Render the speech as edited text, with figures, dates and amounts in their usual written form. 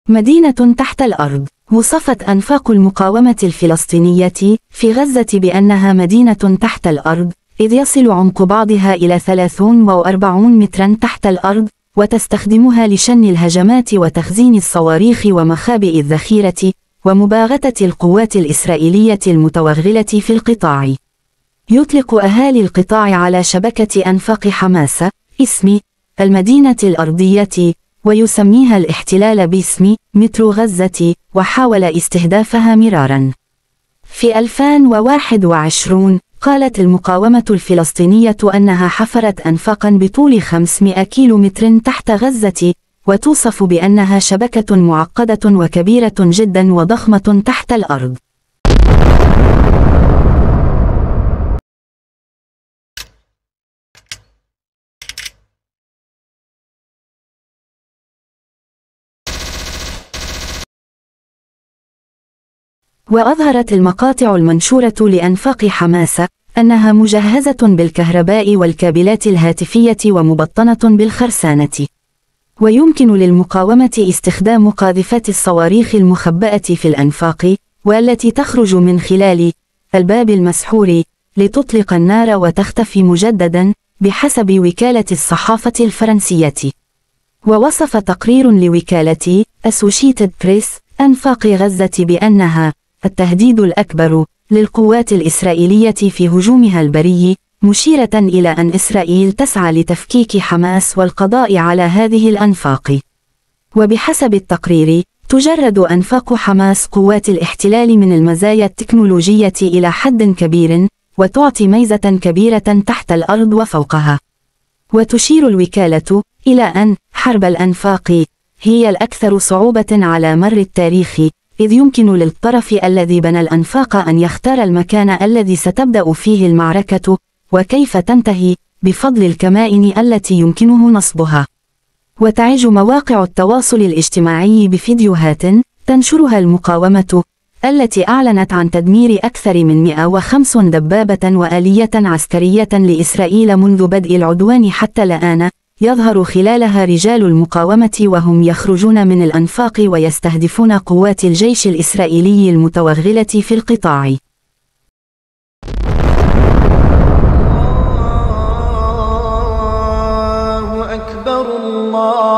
مدينة تحت الأرض. وصفت أنفاق المقاومة الفلسطينية في غزة بأنها مدينة تحت الأرض، إذ يصل عمق بعضها إلى 43 مترا تحت الأرض، وتستخدمها لشن الهجمات وتخزين الصواريخ ومخابئ الذخيرة ومباغتة القوات الإسرائيلية المتوغلة في القطاع. يطلق أهالي القطاع على شبكة أنفاق حماس اسم المدينة الأرضية، ويسميها الاحتلال باسم مترو غزة، وحاول استهدافها مرارا. في 2021 قالت المقاومة الفلسطينية أنها حفرت أنفاقا بطول 500 كيلومتر تحت غزة، وتوصف بأنها شبكة معقدة وكبيرة جدا وضخمة تحت الأرض. وأظهرت المقاطع المنشورة لأنفاق حماس أنها مجهزة بالكهرباء والكابلات الهاتفية ومبطنة بالخرسانة. ويمكن للمقاومة استخدام قاذفات الصواريخ المخبأة في الأنفاق، والتي تخرج من خلال الباب المسحور لتطلق النار وتختفي مجددا، بحسب وكالة الصحافة الفرنسية. ووصف تقرير لوكالة أسوشيتد بريس أنفاق غزة بأنها التهديد الأكبر للقوات الإسرائيلية في هجومها البري، مشيرة إلى أن إسرائيل تسعى لتفكيك حماس والقضاء على هذه الأنفاق. وبحسب التقرير، تجرد أنفاق حماس قوات الاحتلال من المزايا التكنولوجية إلى حد كبير، وتعطي ميزة كبيرة تحت الأرض وفوقها. وتشير الوكالة إلى أن حرب الأنفاق هي الأكثر صعوبة على مر التاريخ، إذ يمكن للطرف الذي بنى الأنفاق أن يختار المكان الذي ستبدأ فيه المعركة، وكيف تنتهي، بفضل الكمائن التي يمكنه نصبها. وتعج مواقع التواصل الاجتماعي بفيديوهات تنشرها المقاومة، التي أعلنت عن تدمير أكثر من 105 دبابة وآلية عسكرية لإسرائيل منذ بدء العدوان حتى الآن، يظهر خلالها رجال المقاومة وهم يخرجون من الأنفاق ويستهدفون قوات الجيش الإسرائيلي المتوغلة في القطاع. الله أكبر الله